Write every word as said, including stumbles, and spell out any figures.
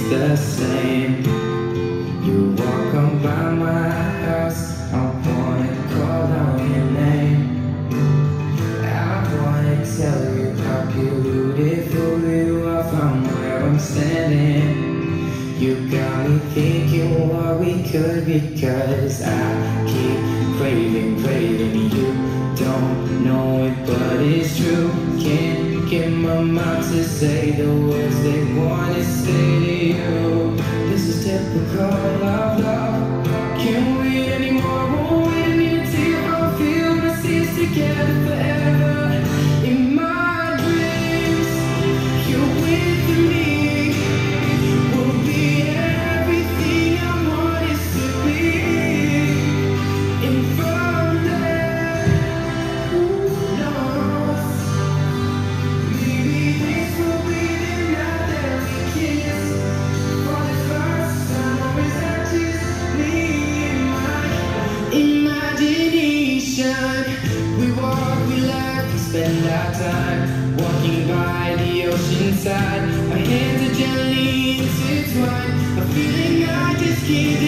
the same. You walk on by my house, I wanna call out your name. I wanna tell you how beautiful you are from where I'm standing. You got me thinking what we could be, 'cause I keep craving, craving. You don't know it, but it's true. Can't get my mouth to say the words they wanna say to you. This is typical of love. Can't wait anymore, won't wait until I feel the seas together forever. In my dreams, you're with me. We'll be everything I want us to be. And from there, who knows? Maybe this will be the night that we kiss. For the first time, or is that just me and my imagination? We walk, we laugh, we spend our time walking by the ocean side. Our hands are gently intertwined, a feeling I just can't